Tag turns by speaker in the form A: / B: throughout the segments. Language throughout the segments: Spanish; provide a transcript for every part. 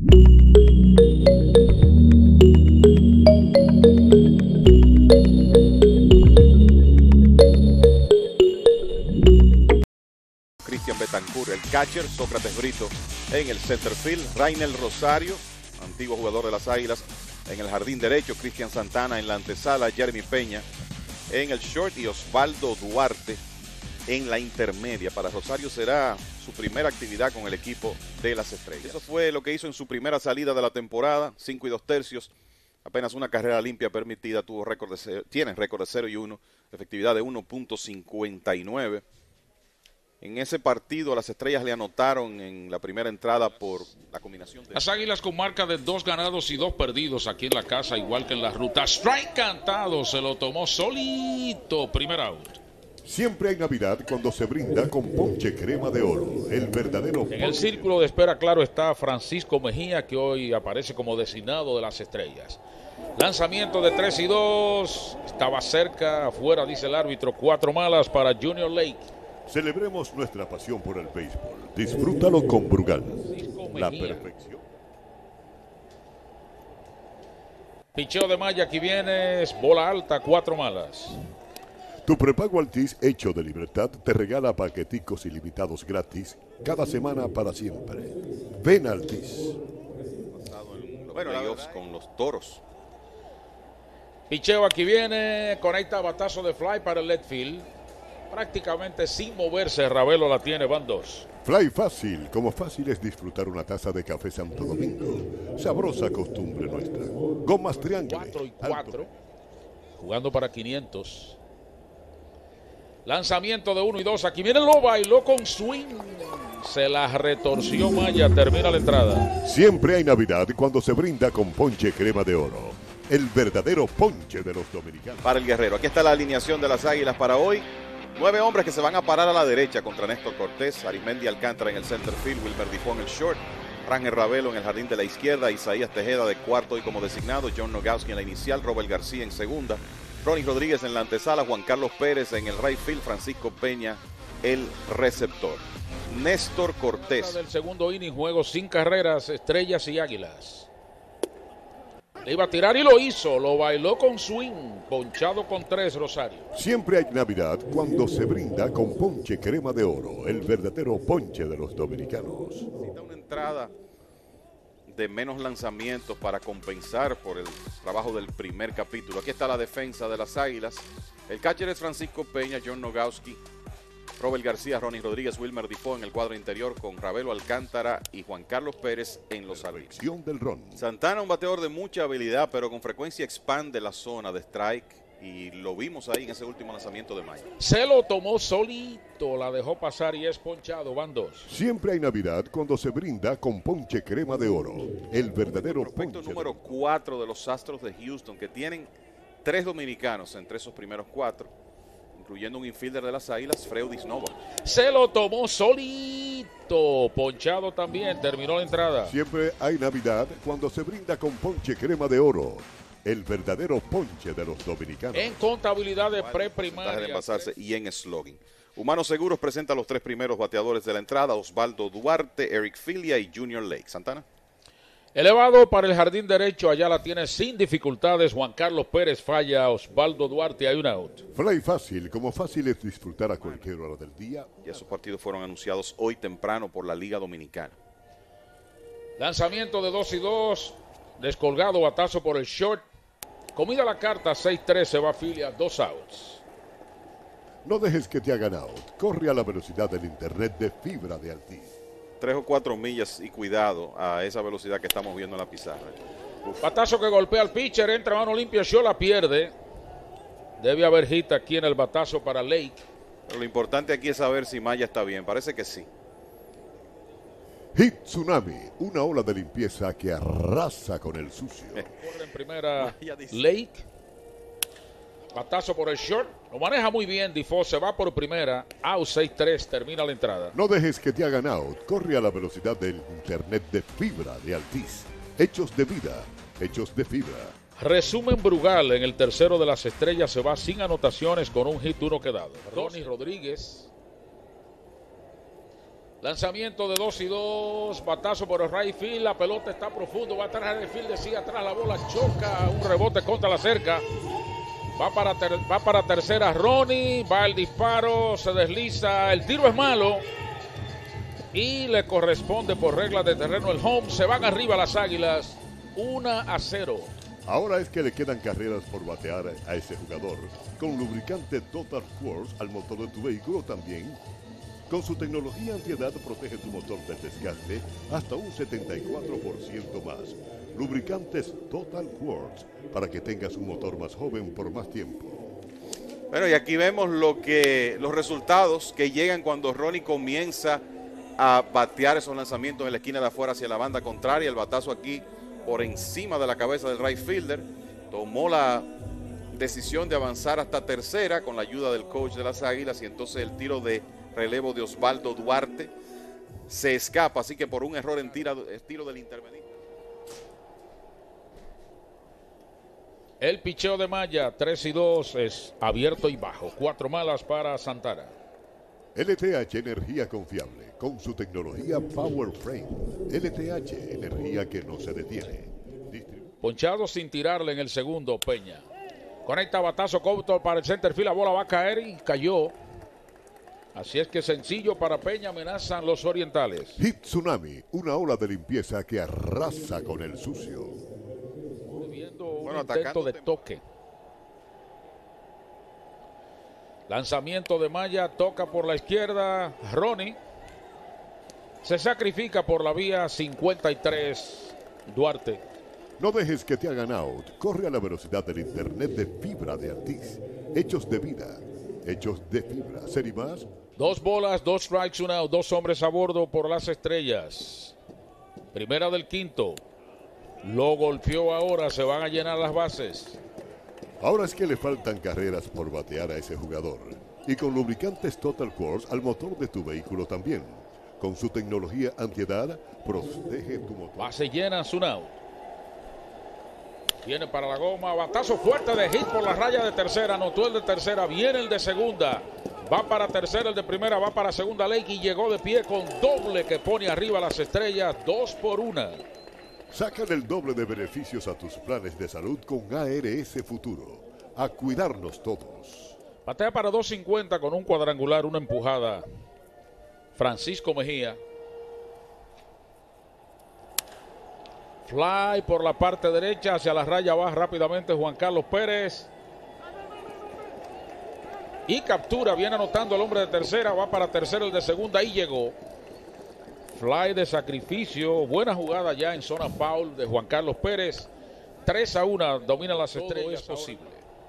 A: Cristian Betancourt, el catcher, Sócrates Brito en el center field, Rainel Rosario, antiguo jugador de las Águilas, en el jardín derecho, Cristian Santana en la antesala, Jeremy Peña en el short y Osvaldo Duarte en la intermedia. Para Rosario será su primera actividad con el equipo de las Estrellas. Eso fue lo que hizo en su primera salida de la temporada, 5 2/3, apenas una carrera limpia permitida, tiene récord de 0-1, efectividad de 1.59. En ese partido las Estrellas le anotaron en la primera entrada por la combinación de...
B: Las Águilas con marca de 2 ganados y 2 perdidos aquí en la casa, igual que en la ruta. Strike cantado, se lo tomó solito, primer out.
C: Siempre hay Navidad cuando se brinda con ponche crema de oro, el verdadero ponche.
B: En el círculo de espera, claro, está Francisco Mejía, que hoy aparece como designado de las Estrellas. Lanzamiento de 3-2, estaba cerca, afuera dice el árbitro, 4 malas para Junior Lake.
C: Celebremos nuestra pasión por el béisbol. Disfrútalo con Brugal. La perfección.
B: Picheo de Maya, aquí viene, es bola alta, 4 malas.
C: Tu prepago Altis hecho de libertad te regala paqueticos ilimitados gratis cada semana para siempre. Ven Altis.
A: Bueno, playoffs con los Toros.
B: Picheo aquí viene, conecta batazo de fly para el left field. Prácticamente sin moverse, Ravelo la tiene, van 2.
C: Fly fácil, como fácil es disfrutar una taza de café Santo Domingo. Sabrosa costumbre nuestra. Gomas Triángulo.
B: 4-4. Jugando para 500. Lanzamiento de 1-2. Aquí viene, lo bailó con swing. Se la retorció Maya. Termina la entrada.
C: Siempre hay Navidad cuando se brinda con ponche crema de oro. El verdadero ponche de los dominicanos.
A: Para el Guerrero. Aquí está la alineación de las Águilas para hoy. 9 hombres que se van a parar a la derecha contra Néstor Cortés, Arismendi Alcántara en el center field, Wilmer Difo en el short, Rangel Ravelo en el jardín de la izquierda, Isaías Tejeda de cuarto y como designado, John Nogowski en la inicial, Robert García en segunda, Ronnie Rodríguez en la antesala, Juan Carlos Pérez en el right field, Francisco Peña el receptor. Néstor Cortés.
B: Del segundo inning, juego sin carreras, Estrellas y Águilas. Le iba a tirar y lo hizo, lo bailó con swing, ponchado con 3 Rosario.
C: Siempre hay Navidad cuando se brinda con ponche crema de oro, el verdadero ponche de los dominicanos.
A: Necesita una entrada de menos lanzamientos para compensar por el trabajo del primer capítulo. Aquí está la defensa de las Águilas. El catcher es Francisco Peña, John Nogowski, Robert García, Ronnie Rodríguez, Wilmer Difo en el cuadro interior con Ravelo Alcántara y Juan Carlos Pérez en los jardines.
C: Del ron.
A: Santana, un bateador de mucha habilidad, pero con frecuencia expande la zona de strike y lo vimos ahí en ese último lanzamiento de Maya.
B: Se lo tomó solito, la dejó pasar y es ponchado, van 2.
C: Siempre hay Navidad cuando se brinda con ponche crema de oro, el verdadero
A: prospecto
C: ponche.
A: Número 4 de los Astros de Houston, que tienen 3 dominicanos entre esos primeros 4. Incluyendo un infielder de las Águilas, Freudis Nova.
B: Se lo tomó solito, ponchado también, terminó la entrada.
C: Siempre hay Navidad cuando se brinda con ponche crema de oro, el verdadero ponche de los dominicanos.
B: En contabilidad de preprimaria.
A: De envasarse y en slogan. Humanos Seguros presenta a los 3 primeros bateadores de la entrada, Osvaldo Duarte, Eric Filia y Junior Lake. Santana.
B: Elevado para el jardín derecho, allá la tiene sin dificultades. Juan Carlos Pérez falla, Osvaldo Duarte, hay un out.
C: Fly fácil, como fácil es disfrutar a cualquier hora del día.
A: Y esos partidos fueron anunciados hoy temprano por la Liga Dominicana.
B: Lanzamiento de 2-2, descolgado, batazo por el short. Comida la carta, 6-3, se va Filia, 2 outs.
C: No dejes que te hagan out. Corre a la velocidad del internet de fibra de Altis.
A: 3 o 4 millas y cuidado a esa velocidad que estamos viendo en la pizarra.
B: Batazo que golpea al pitcher, entra mano limpia, Shaw la pierde. Debe haber hit aquí en el batazo para Lake.
A: Pero lo importante aquí es saber si Maya está bien, parece que sí.
C: Hit Tsunami, una ola de limpieza que arrasa con el sucio.
B: Corre en primera Lake. Batazo por el short. Lo maneja muy bien Difo. Se va por primera. Out 6-3. Termina la entrada.
C: No dejes que te hagan out. Corre a la velocidad del internet de fibra de Altis. Hechos de vida. Hechos de fibra.
B: Resumen Brugal. En el tercero de las Estrellas se va sin anotaciones con un hit, 1 quedado. Ronnie Rodríguez. Lanzamiento de 2-2, batazo por el right field, la pelota está profundo, va atrás del field, sigue atrás, la bola choca, un rebote contra la cerca. Va para tercera Ronnie, va el disparo, se desliza, el tiro es malo y le corresponde por reglas de terreno el home. Se van arriba las Águilas, 1-0.
C: Ahora es que le quedan carreras por batear a ese jugador. Con lubricante Total Quartz al motor de tu vehículo también. Con su tecnología antiedad protege tu motor del desgaste hasta un 74% más. Lubricantes Total Quartz para que tengas un motor más joven por más tiempo.
A: Bueno, y aquí vemos los resultados que llegan cuando Ronnie comienza a batear esos lanzamientos en la esquina de afuera hacia la banda contraria. El batazo aquí por encima de la cabeza del right fielder. Tomó la decisión de avanzar hasta tercera con la ayuda del coach de las Águilas, y entonces el tiro de relevo de Osvaldo Duarte se escapa, así que por un error en tiro del intermedista.
B: El picheo de Maya, 3-2, es abierto y bajo. 4 malas para Santana.
C: LTH Energía Confiable, con su tecnología Power Frame. LTH, energía que no se detiene.
B: Ponchado sin tirarle en el segundo, Peña. Conecta batazo corto para el center field, la bola va a caer y cayó. Así es que sencillo para Peña, amenazan los orientales.
C: Hit Tsunami, una ola de limpieza que arrasa con el sucio.
B: Viendo un intento de toque. Lanzamiento de Maya, toca por la izquierda. Ronnie se sacrifica por la vía 53. Duarte.
C: No dejes que te hagan out. Corre a la velocidad del internet de fibra de Altiz. Hechos de vida. Hechos de fibra. ¿Serie más?
B: 2 bolas, 2 strikes, 1 out. 2 hombres a bordo por las Estrellas. Primera del quinto. Lo golpeó ahora. Se van a llenar las bases.
C: Ahora es que le faltan carreras por batear a ese jugador. Y con lubricantes Total Quartz al motor de tu vehículo también. Con su tecnología antiedad, protege tu motor.
B: Base llena, un out. Viene para la goma, batazo fuerte de hit por la raya de tercera, anotó el de tercera, viene el de segunda, va para tercera, el de primera, va para segunda, Lakey llegó de pie con doble que pone arriba a las Estrellas, 2-1.
C: Sácale el doble de beneficios a tus planes de salud con ARS Futuro. A cuidarnos todos.
B: Batea para 2.50 con un cuadrangular, una empujada. Francisco Mejía. Fly por la parte derecha, hacia la raya va rápidamente Juan Carlos Pérez. Y captura, viene anotando el hombre de tercera, va para tercera el de segunda y llegó. Fly de sacrificio, buena jugada ya en zona foul de Juan Carlos Pérez. 3-1, domina las Estrellas. Todo es posible.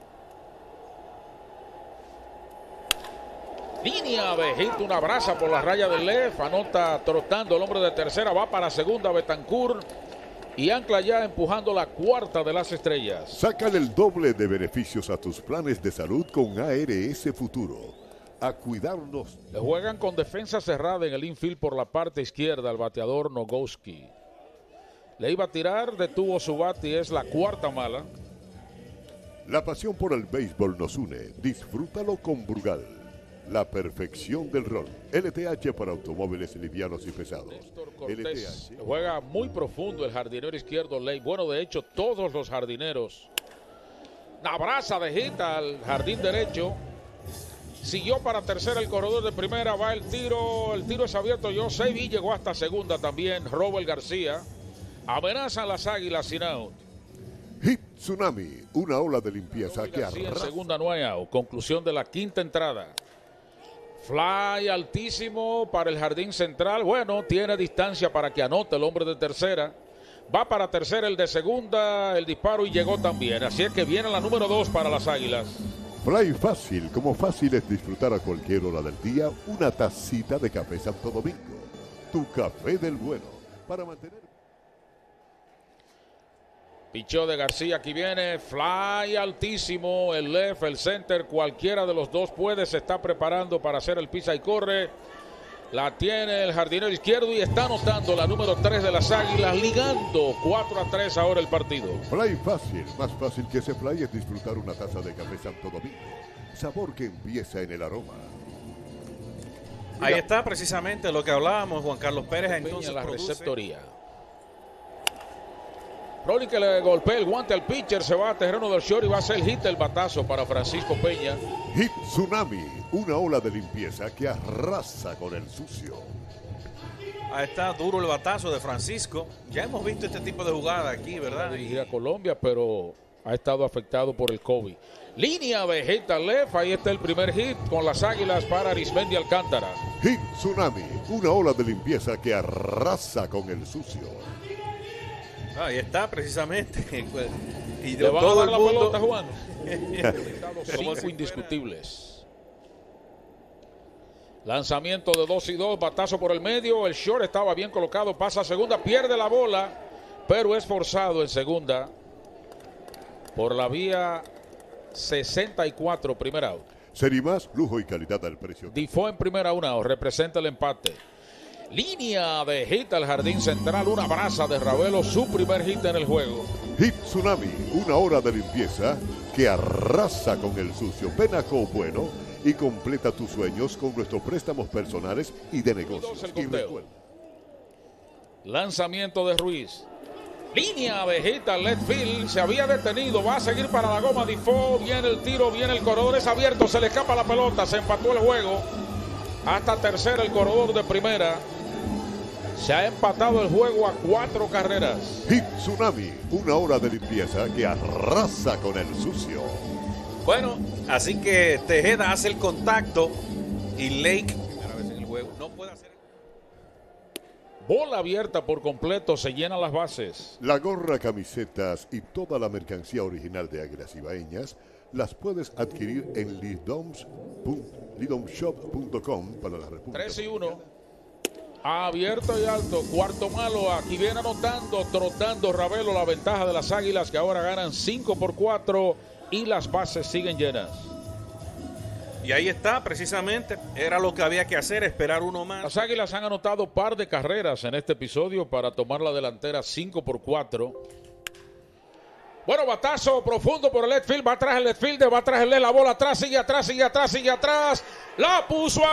B: Línea de hit, una brasa por la raya del left, anota trotando el hombre de tercera, va para segunda Betancourt. Y ancla ya empujando la cuarta de las Estrellas.
C: Sácale el doble de beneficios a tus planes de salud con ARS Futuro. A cuidarnos.
B: Le juegan con defensa cerrada en el infield por la parte izquierda al bateador Nogowski. Le iba a tirar, detuvo su bate y es la cuarta mala.
C: La pasión por el béisbol nos une. Disfrútalo con Brugal. La perfección del rol. LTH para automóviles livianos y pesados.
B: LTH. Juega muy profundo el jardinero izquierdo Ley. Bueno, de hecho, todos los jardineros. La brasa de hit al jardín derecho. Siguió para tercera el corredor de primera. Va el tiro. El tiro es abierto. José y llegó hasta segunda también. Robert García. Amenazan las Águilas sin out.
C: Hit Tsunami. Una ola de limpieza que arrasa.
B: En segunda no hay out. Conclusión de la quinta entrada. Fly altísimo para el jardín central. Bueno, tiene distancia para que anote el hombre de tercera. Va para tercera el de segunda. El disparo y llegó también. Así es que viene la número 2 para las Águilas.
C: Fly fácil. Como fácil es disfrutar a cualquier hora del día una tacita de café Santo Domingo. Tu café del bueno. Para mantener...
B: Picheo de García, aquí viene, fly altísimo, el left, el center, cualquiera de los dos puede, se está preparando para hacer el pisa y corre. La tiene el jardinero izquierdo y está anotando la número 3 de las Águilas, ligando 4-3 ahora el partido.
C: Fly fácil, más fácil que ese fly es disfrutar una taza de café Santo Domingo. Sabor que empieza en el aroma.
D: Ahí está precisamente lo que hablábamos, Juan Carlos Pérez. Entonces
B: la
D: produce.
B: receptoría. Rolly que le golpea el guante al pitcher, se va a terreno del short y va a ser hit el batazo para Francisco Peña.
C: Hit Tsunami, una ola de limpieza que arrasa con el sucio.
D: Ahí está duro el batazo de Francisco. Ya hemos visto este tipo de jugada aquí, ¿verdad?
B: Dirigir a Colombia, pero ha estado afectado por el COVID. Línea de hit al left, ahí está el primer hit con las Águilas para Arismendi Alcántara.
C: Hit Tsunami, una ola de limpieza que arrasa con el sucio.
D: Ahí está precisamente. Y
B: ¿Le van a
D: todo
B: dar
D: el
B: la
D: mundo.
B: pelota, Juan? Cinco indiscutibles. Lanzamiento de 2-2, batazo por el medio. El short estaba bien colocado, pasa a segunda, pierde la bola, pero es forzado en segunda por la vía 64, primer out.
C: Serie más, lujo y calidad al precio.
B: Difo en primera, una out, representa el empate. Línea de hit al jardín central, una brasa de Ravelo, su primer hit en el juego.
C: Hit Tsunami, una hora de limpieza que arrasa con el sucio. Ven a Co Bueno y completa tus sueños con nuestros préstamos personales y de negocios.
B: el
C: Y
B: conteo.
C: recuerda,
B: Lanzamiento de Ruiz. Línea de hit al left field. Se había detenido. Va a seguir para la goma. Difo. Viene el tiro. Viene el corredor. Es abierto. Se le escapa la pelota. Se empató el juego. Hasta tercera el corredor de primera. Se ha empatado el juego a 4 carreras.
C: Hit Tsunami, una hora de limpieza que arrasa con el sucio.
D: Bueno, así que Tejeda hace el contacto y Lake, primera vez en el juego, no puede hacer.
B: Bola abierta por completo. Se llenan las bases.
C: La gorra, camisetas y toda la mercancía original de Águilas Ibaeñas las puedes adquirir en lidomshop.com para la República.
B: 3-1. Abierto y alto. Cuarto malo. Aquí viene anotando, trotando Ravelo. La ventaja de las Águilas que ahora ganan 5-4 y las bases siguen llenas.
D: Y ahí está, precisamente, era lo que había que hacer, esperar uno más.
B: Las Águilas han anotado par de carreras en este episodio para tomar la delantera 5-4. Bueno, batazo profundo por el left field, va atrás el left fielder, va atrás el left, la bola atrás, sigue atrás, sigue atrás, sigue atrás. La puso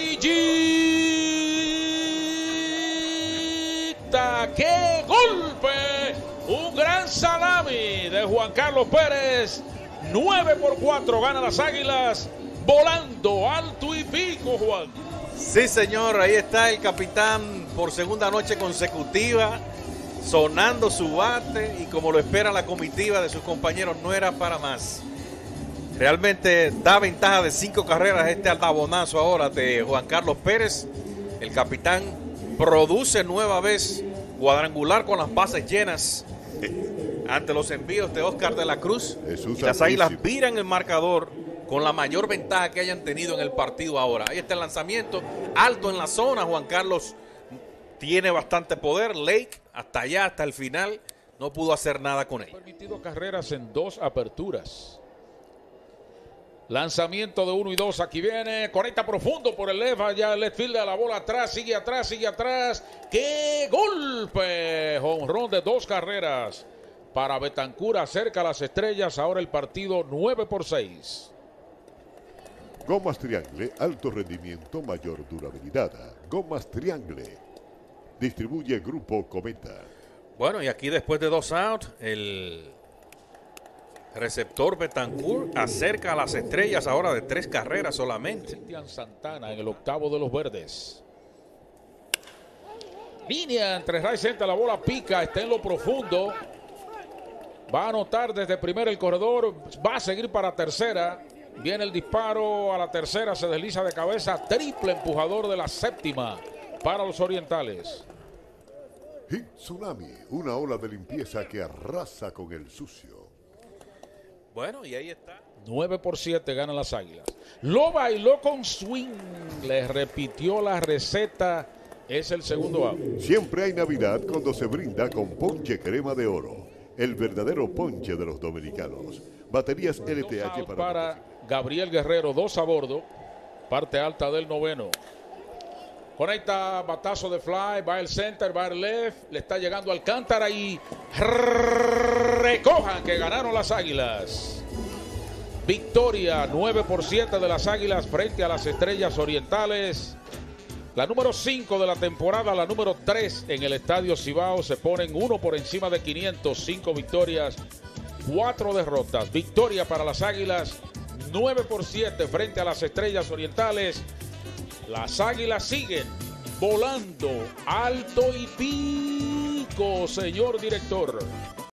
B: amarillita. ¡Qué golpe! Un gran salami de Juan Carlos Pérez. 9-4 gana las Águilas, volando alto y pico, Juan.
D: Sí, señor, ahí está el capitán por segunda noche consecutiva, sonando su bate y como lo espera la comitiva de sus compañeros, no era para más. Realmente da ventaja de 5 carreras este aldabonazo ahora de Juan Carlos Pérez. El capitán produce nueva vez cuadrangular con las bases llenas ante los envíos de Oscar de la Cruz.
C: Jesús
D: Y las Águilas
C: Santísimo.
D: viran el marcador con la mayor ventaja que hayan tenido en el partido ahora. Ahí está el lanzamiento alto en la zona. Juan Carlos tiene bastante poder. Lake hasta allá, hasta el final, no pudo hacer nada con él.
B: Permitido carreras en 2 aperturas. Lanzamiento de 1 y 2. Aquí viene. Conecta profundo por el left. Allá el left fielder. La bola atrás. Sigue atrás. Sigue atrás. ¡Qué golpe! Jonrón de 2 carreras para Betancur. Acerca a las estrellas. Ahora el partido 9-6.
C: Gomas Triangle, alto rendimiento, mayor durabilidad. Gomas Triangle. Distribuye Grupo Cometa.
D: Bueno, y aquí después de 2 outs, el receptor Betancourt acerca a las estrellas ahora de 3 carreras solamente.
B: Cristian Santana en el octavo de los verdes. Línea entre right center, la bola pica, está en lo profundo. Va a anotar desde primera el corredor, va a seguir para tercera. Viene el disparo a la tercera, se desliza de cabeza, triple empujador de la séptima para los orientales.
C: Hit Tsunami, una ola de limpieza que arrasa con el sucio.
D: Bueno, y ahí está.
B: 9-7 ganan las Águilas. Lo bailó con swing, le repitió la receta, es el segundo out.
C: Siempre hay Navidad cuando se brinda con Ponche Crema de Oro, el verdadero ponche de los dominicanos. Baterías LTH
B: para Gabriel Guerrero, 2 a bordo, parte alta del noveno. Conecta, batazo de fly, va el center, va el left, le está llegando Alcántara y recojan que ganaron las Águilas. Victoria 9-7 de las Águilas frente a las Estrellas Orientales. La número 5 de la temporada, la número 3 en el Estadio Cibao. Se ponen 1 por encima de 500, 5 victorias, 4 derrotas. Victoria para las Águilas, 9-7 frente a las Estrellas Orientales. Las Águilas siguen volando alto y pico, señor director.